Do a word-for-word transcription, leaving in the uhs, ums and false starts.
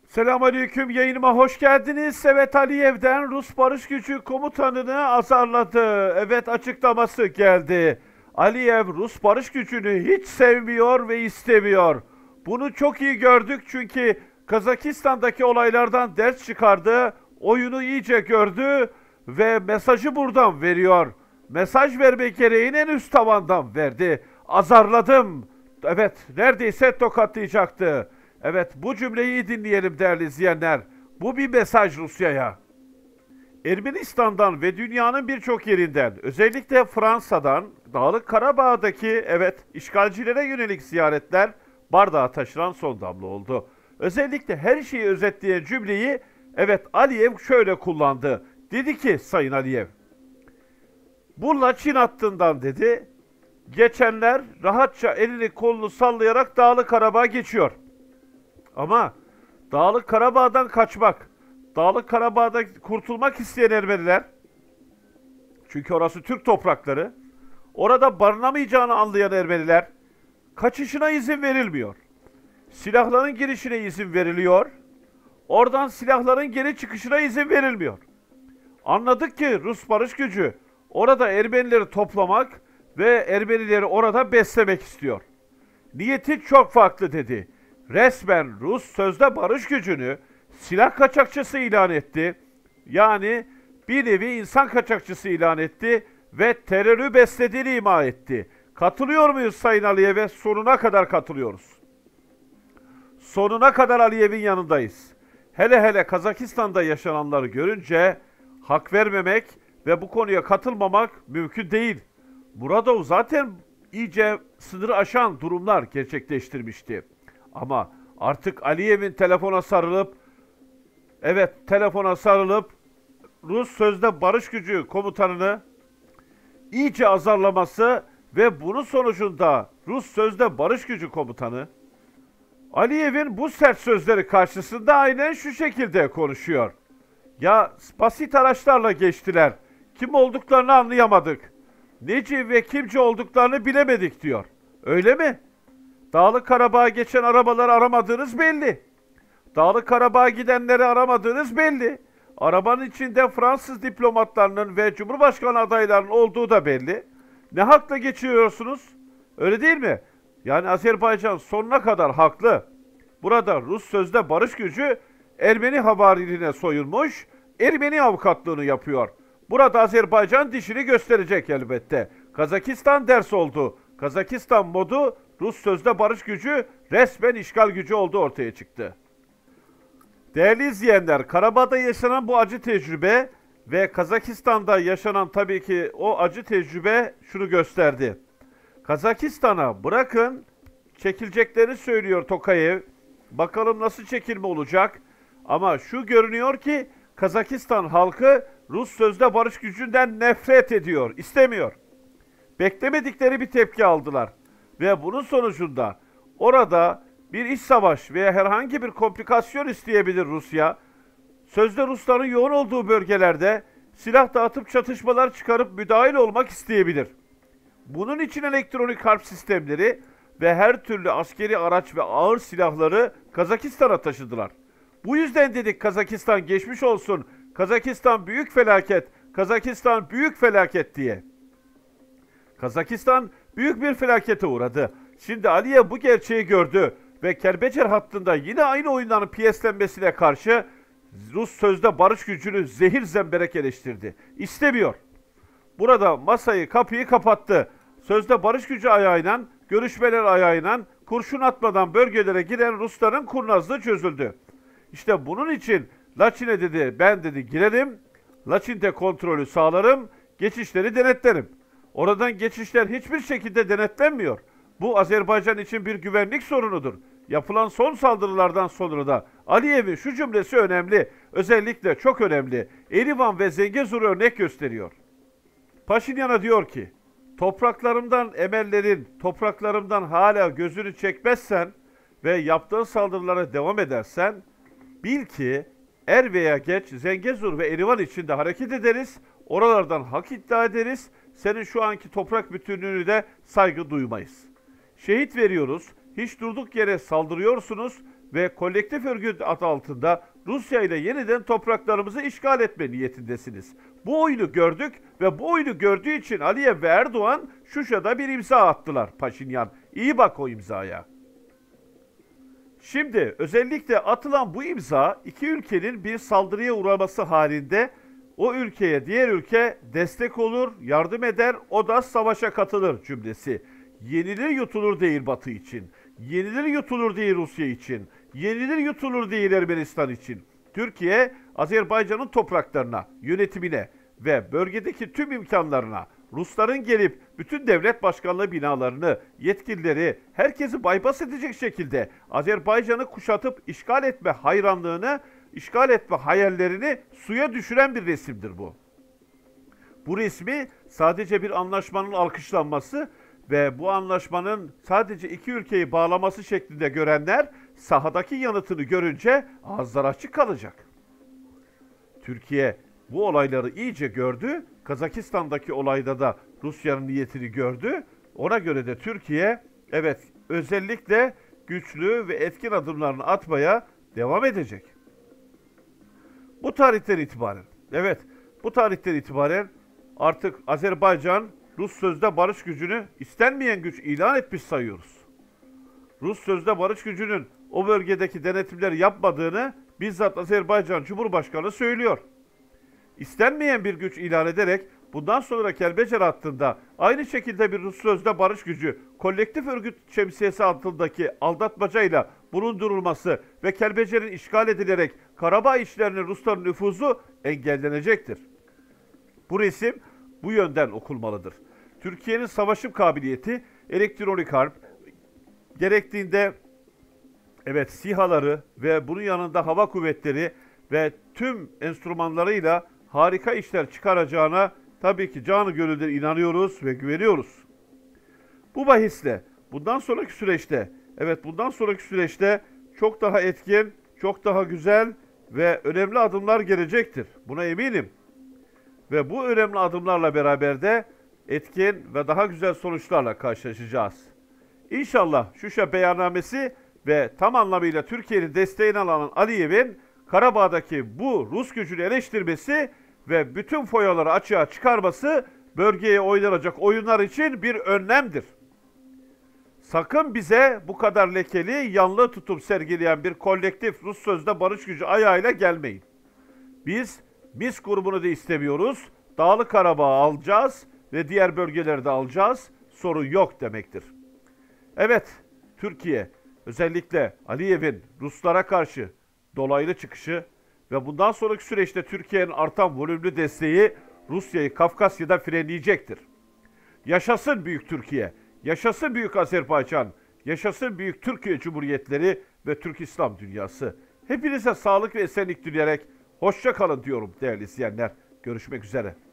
Selamünaleyküm, yayınıma hoş geldiniz. Evet, Aliyev'den Rus Barış Gücü komutanını azarladı. Evet, açıklaması geldi. Aliyev Rus Barış Gücü'nü hiç sevmiyor ve istemiyor. Bunu çok iyi gördük çünkü Kazakistan'daki olaylardan ders çıkardı. Oyunu iyice gördü ve mesajı buradan veriyor. Mesaj vermek gereğini en üst tavandan verdi. Azarladım. Evet, neredeyse tokatlayacaktı. Evet, bu cümleyi iyi dinleyelim değerli izleyenler. Bu bir mesaj Rusya'ya. Ermenistan'dan ve dünyanın birçok yerinden, özellikle Fransa'dan, Dağlık Karabağ'daki evet işgalcilere yönelik ziyaretler bardağa taşıran son damla oldu. Özellikle her şeyi özetleyen cümleyi evet Aliyev şöyle kullandı. Dedi ki Sayın Aliyev, bu Laçin hattından dedi, geçenler rahatça elini kolunu sallayarak Dağlık Karabağ'a geçiyor. Ama Dağlık Karabağ'dan kaçmak, Dağlık Karabağ'da kurtulmak isteyen Ermeniler, çünkü orası Türk toprakları, orada barınamayacağını anlayan Ermeniler, kaçışına izin verilmiyor. Silahların girişine izin veriliyor, oradan silahların geri çıkışına izin verilmiyor. Anladık ki Rus Barış Gücü orada Ermenileri toplamak ve Ermenileri orada beslemek istiyor. Niyeti çok farklı dedi. Resmen Rus sözde barış gücünü silah kaçakçısı ilan etti. Yani bir nevi insan kaçakçısı ilan etti ve terörü beslediğini ima etti. Katılıyor muyuz Sayın Aliyev'e? Sonuna kadar katılıyoruz. Sonuna kadar Aliyev'in yanındayız. Hele hele Kazakistan'da yaşananları görünce hak vermemek ve bu konuya katılmamak mümkün değil. Muradov zaten iyice sınırı aşan durumlar gerçekleştirmişti. Ama artık Aliyev'in telefona sarılıp, evet telefona sarılıp Rus sözde barış gücü komutanını iyice azarlaması ve bunun sonucunda Rus sözde barış gücü komutanı Aliyev'in bu sert sözleri karşısında aynen şu şekilde konuşuyor. Ya basit araçlarla geçtiler. Kim olduklarını anlayamadık. Neci ve kimci olduklarını bilemedik diyor. Öyle mi? Dağlık Karabağ'a geçen arabaları aramadığınız belli. Dağlık Karabağ'a gidenleri aramadığınız belli. Arabanın içinde Fransız diplomatlarının ve Cumhurbaşkanı adaylarının olduğu da belli. Ne hakla geçiyorsunuz? Öyle değil mi? Yani Azerbaycan sonuna kadar haklı. Burada Rus sözde barış gücü Ermeni havariliğine soyulmuş, Ermeni avukatlığını yapıyor. Burada Azerbaycan dişini gösterecek elbette. Kazakistan ders oldu. Kazakistan modu Rus sözde barış gücü resmen işgal gücü olduğu ortaya çıktı. Değerli izleyenler, Karabağ'da yaşanan bu acı tecrübe ve Kazakistan'da yaşanan tabii ki o acı tecrübe şunu gösterdi. Kazakistan'a bırakın çekileceklerini söylüyor Tokayev. Bakalım nasıl çekilme olacak. Ama şu görünüyor ki Kazakistan halkı Rus sözde barış gücünden nefret ediyor, istemiyor. Beklemedikleri bir tepki aldılar. Ve bunun sonucunda orada bir iç savaş veya herhangi bir komplikasyon isteyebilir Rusya. Sözde Rusların yoğun olduğu bölgelerde silah dağıtıp çatışmalar çıkarıp müdahil olmak isteyebilir. Bunun için elektronik harp sistemleri ve her türlü askeri araç ve ağır silahları Kazakistan'a taşıdılar. Bu yüzden dedik Kazakistan geçmiş olsun, Kazakistan büyük felaket, Kazakistan büyük felaket diye. Kazakistan büyük bir felakete uğradı. Şimdi Aliyev bu gerçeği gördü ve Kerbecer hattında yine aynı oyunların piyeslenmesine karşı Rus sözde barış gücünü zehir zemberek eleştirdi. İstemiyor. Burada masayı, kapıyı kapattı. Sözde barış gücü ayağıyla, görüşmeler ayağıyla kurşun atmadan bölgelere giren Rusların kurnazlığı çözüldü. İşte bunun için Laçin'e dedi, ben dedi girerim, Laçin'de kontrolü sağlarım, geçişleri denetlerim. Oradan geçişler hiçbir şekilde denetlenmiyor. Bu Azerbaycan için bir güvenlik sorunudur. Yapılan son saldırılardan sonra da Aliyev'in şu cümlesi önemli, özellikle çok önemli. Erivan ve Zengezur örnek gösteriyor. Paşinyan'a diyor ki, topraklarımdan emellerin, topraklarımdan hala gözünü çekmezsen ve yaptığın saldırılara devam edersen, bil ki er veya geç Zengezur ve Erivan içinde hareket ederiz, oralardan hak iddia ederiz, senin şu anki toprak bütünlüğünü de saygı duymayız. Şehit veriyoruz, hiç durduk yere saldırıyorsunuz ve kolektif örgüt adı altında Rusya ile yeniden topraklarımızı işgal etme niyetindesiniz. Bu oyunu gördük ve bu oyunu gördüğü için Aliyev ve Erdoğan Şuşa'da bir imza attılar Paşinyan. İyi bak o imzaya. Şimdi özellikle atılan bu imza iki ülkenin bir saldırıya uğraması halinde o ülkeye diğer ülke destek olur, yardım eder, o da savaşa katılır cümlesi. Yenilir yutulur değil Batı için, yenilir yutulur değil Rusya için, yenilir yutulur değil Ermenistan için. Türkiye, Azerbaycan'ın topraklarına, yönetimine ve bölgedeki tüm imkanlarına, Rusların gelip bütün devlet başkanlığı binalarını, yetkilileri, herkesi bypass edecek şekilde Azerbaycan'ı kuşatıp işgal etme hayranlığını, işgal etme hayallerini suya düşüren bir resimdir bu. Bu resmi sadece bir anlaşmanın alkışlanması ve bu anlaşmanın sadece iki ülkeyi bağlaması şeklinde görenler sahadaki yanıtını görünce ağızları açık kalacak. Türkiye bu olayları iyice gördü. Kazakistan'daki olayda da Rusya'nın niyetini gördü. Ona göre de Türkiye evet özellikle güçlü ve etkin adımlarını atmaya devam edecek. Bu tarihten itibaren, evet bu tarihten itibaren artık Azerbaycan Rus sözde barış gücünü istenmeyen güç ilan etmiş sayıyoruz. Rus sözde barış gücünün o bölgedeki denetimleri yapmadığını bizzat Azerbaycan Cumhurbaşkanı söylüyor. İstenmeyen bir güç ilan ederek bundan sonra Kelbecer hattında aynı şekilde bir Rus sözde barış gücü kolektif örgüt şemsiyesi altındaki aldatmacayla bulundurulması ve Kelbecer'in işgal edilerek Karabağ işlerinin Rusların nüfuzu engellenecektir. Bu resim bu yönden okunmalıdır. Türkiye'nin savaşım kabiliyeti, elektronik harp, gerektiğinde evet SİHA'ları ve bunun yanında hava kuvvetleri ve tüm enstrümanlarıyla harika işler çıkaracağına tabii ki canı gönülden inanıyoruz ve güveniyoruz. Bu bahisle bundan sonraki süreçte, evet bundan sonraki süreçte çok daha etkin, çok daha güzel ve önemli adımlar gelecektir. Buna eminim. Ve bu önemli adımlarla beraber de etkin ve daha güzel sonuçlarla karşılaşacağız. İnşallah Şuşa beyannamesi ve tam anlamıyla Türkiye'nin desteğini alan Aliyev'in Karabağ'daki bu Rus gücünü eleştirmesi ve bütün foyaları açığa çıkarması bölgeye oynanacak oyunlar için bir önlemdir. Sakın bize bu kadar lekeli, yanlı tutum sergileyen bir kolektif Rus sözde barış gücü ayağıyla gelmeyin. Biz Minsk grubunu da istemiyoruz. Dağlık Karabağ'ı alacağız ve diğer bölgeleri de alacağız. Sorun yok demektir. Evet, Türkiye özellikle Aliyev'in Ruslara karşı dolaylı çıkışı ve bundan sonraki süreçte Türkiye'nin artan volümlü desteği Rusya'yı Kafkasya'da frenleyecektir. Yaşasın Büyük Türkiye, yaşasın Büyük Azerbaycan, yaşasın Büyük Türkiye Cumhuriyetleri ve Türk İslam dünyası. Hepinize sağlık ve esenlik dileyerek hoşça kalın diyorum değerli izleyenler. Görüşmek üzere.